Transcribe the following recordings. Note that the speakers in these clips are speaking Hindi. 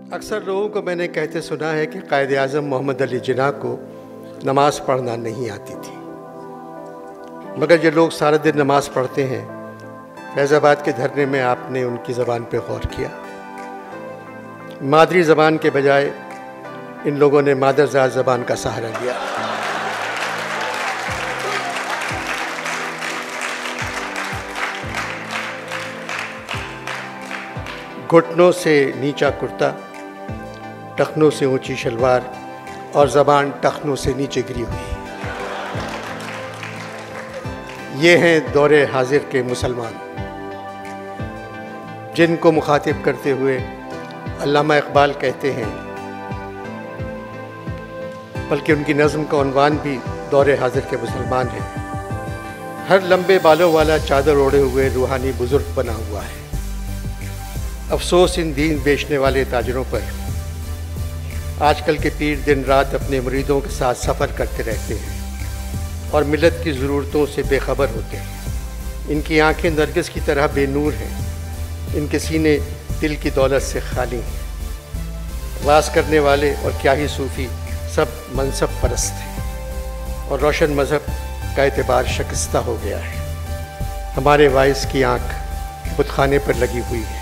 अक्सर लोगों को मैंने कहते सुना है कि कायद आज़म मोहम्मद अली जिन्ना को नमाज़ पढ़ना नहीं आती थी, मगर जो लोग सारा दिन नमाज़ पढ़ते हैं, फैज़ाबाद के धरने में आपने उनकी ज़बान पे गौर किया। मादरी ज़बान के बजाय इन लोगों ने मादरज़ात ज़बान का सहारा लिया। घुटनों से नीचा कुर्ता, टखनों से ऊंची शलवार और ज़बान टखनों से नीचे गिरी हुई। ये हैं दौरे हाजिर के मुसलमान, जिनको मुखातिब करते हुए अल्लामा इकबाल कहते हैं, बल्कि उनकी नज़्म का उन्वान भी दौरे हाजिर के मुसलमान है। हर लंबे बालों वाला चादर ओढ़े हुए रूहानी बुजुर्ग बना हुआ है। अफसोस इन दीन बेचने वाले ताजरों पर। आजकल के पीर दिन रात अपने मुरीदों के साथ सफ़र करते रहते हैं और मिलत की ज़रूरतों से बेखबर होते हैं। इनकी आंखें नरगिस की तरह बेनूर हैं, इनके सीने दिल की दौलत से खाली हैं। वास करने वाले और क्या ही सूफ़ी सब मनसब परस्त हैं और रोशन मज़हब का एतबार शिकस्ता हो गया है। हमारे वाइस की आँख बुतखाने पर लगी हुई है।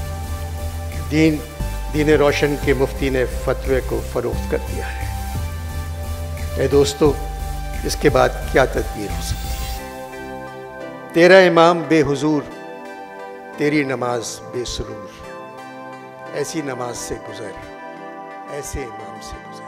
दीन रोशन के मुफ्ती ने फतवे को फ़रोख्त कर दिया है। दोस्तों, इसके बाद क्या तदबीर हो सकती है? तेरा इमाम बेहुजूर, तेरी नमाज बेसुरूर, ऐसी नमाज से गुज़र, ऐसे इमाम से गुज़र।